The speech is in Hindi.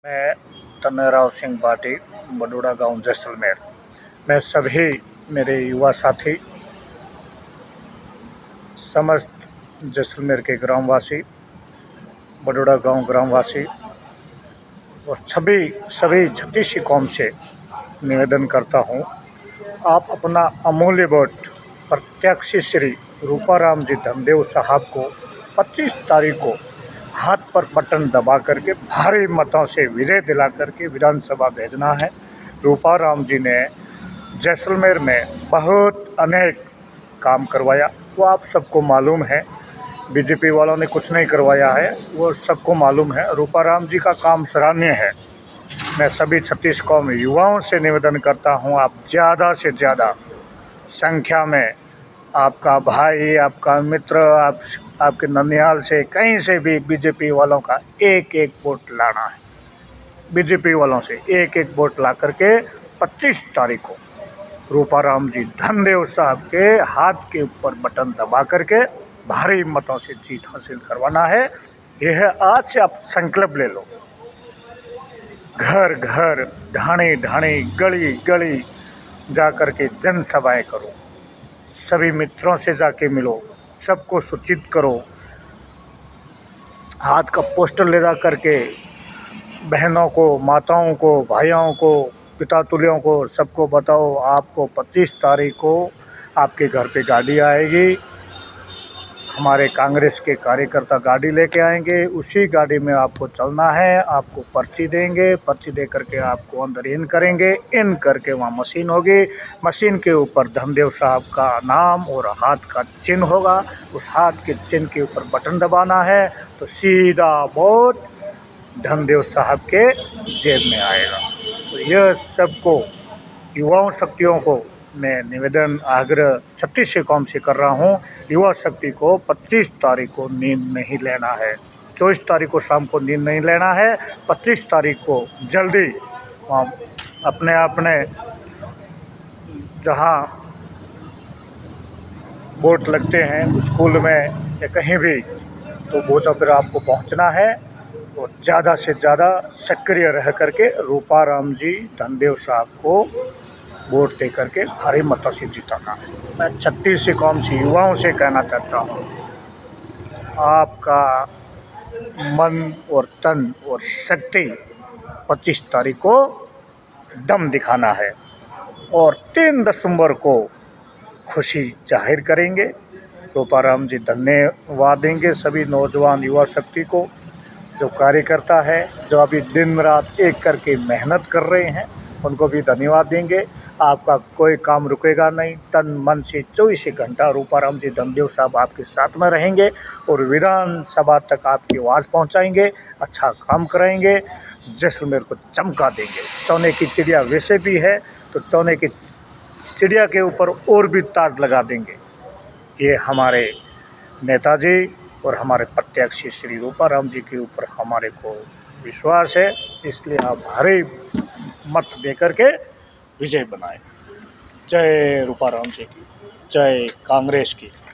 मैं तन्नाराव सिंह बाटी, बडोड़ा गांव जैसलमेर। मैं सभी मेरे युवा साथी, समस्त जैसलमेर के ग्रामवासी, बडोड़ा गांव ग्रामवासी और सभी छत्तीसी कौम से निवेदन करता हूं, आप अपना अमूल्य वोट प्रत्याशी श्री रूपाराम जी धनदेव साहब को 25 तारीख को हाथ पर बटन दबा करके भारी मतों से विजय दिला करके विधानसभा भेजना है। रूपाराम जी ने जैसलमेर में बहुत अनेक काम करवाया, वो आप सबको मालूम है। बीजेपी वालों ने कुछ नहीं करवाया है, वो सबको मालूम है। रूपाराम जी का काम सराहनीय है। मैं सभी छत्तीस कौम युवाओं से निवेदन करता हूं, आप ज़्यादा से ज़्यादा संख्या में आपका भाई, आपका मित्र, आपके ननिहाल से कहीं से भी बीजेपी वालों का एक एक वोट लाना है। बीजेपी वालों से एक एक वोट ला करके 25 तारीख को रूपाराम जी धनदेव साहब के हाथ के ऊपर बटन दबा करके भारी मतों से जीत हासिल करवाना है। यह आज से आप संकल्प ले लो। घर घर, ढाणी ढाणी, गली गली जा कर के जनसभाएं करो, सभी मित्रों से जाके मिलो, सबको सूचित करो, हाथ का पोस्टर ले जा करके बहनों को, माताओं को, भाइयों को, पिता तुल्यों को सबको बताओ, आपको 25 तारीख को आपके घर पे गाड़ी आएगी। हमारे कांग्रेस के कार्यकर्ता गाड़ी लेके आएंगे, उसी गाड़ी में आपको चलना है। आपको पर्ची देंगे, पर्ची दे करके आपको अंदर इन करेंगे, इन करके वहाँ मशीन होगी, मशीन के ऊपर धनदेव साहब का नाम और हाथ का चिन्ह होगा। उस हाथ के चिन्ह के ऊपर बटन दबाना है तो सीधा वोट धनदेव साहब के जेब में आएगा। तो यह सबको युवाओं शक्तियों को मैं निवेदन आग्रह छत्तीस कौम से कर रहा हूँ। युवा शक्ति को 25 तारीख को नींद नहीं लेना है, 24 तारीख को शाम को नींद नहीं लेना है। 25 तारीख को जल्दी अपने जहाँ वोट लगते हैं स्कूल में या कहीं भी, तो वो सब फिर आपको पहुँचना है और ज़्यादा से ज़्यादा सक्रिय रह करके रूपाराम जी धनदेव साहब को वोट दे करके भारी मतों से जिताना है। मैं छत्तीस कौम से युवाओं से कहना चाहता हूँ, आपका मन और तन और शक्ति 25 तारीख को दम दिखाना है और 3 दिसंबर को खुशी जाहिर करेंगे। रूपाराम जी धन्यवाद देंगे सभी नौजवान युवा शक्ति को, जो कार्यकर्ता है, जो अभी दिन रात एक करके मेहनत कर रहे हैं, उनको भी धन्यवाद देंगे। आपका कोई काम रुकेगा नहीं, तन मन से 24 घंटा रूपाराम जी धनदेव साहब आपके साथ में रहेंगे और विधानसभा तक आपकी आवाज़ पहुंचाएंगे, अच्छा काम कराएंगे, जैसलमेर को चमका देंगे। सोने की चिड़िया वैसे भी है तो सोने की चिड़िया के ऊपर और भी ताज लगा देंगे। ये हमारे नेताजी और हमारे प्रत्याशी श्री रूपाराम जी के ऊपर हमारे को विश्वास है, इसलिए आप भारी मत दे करके विजय बनाए। जय रूपाराम जी की, जय कांग्रेस की।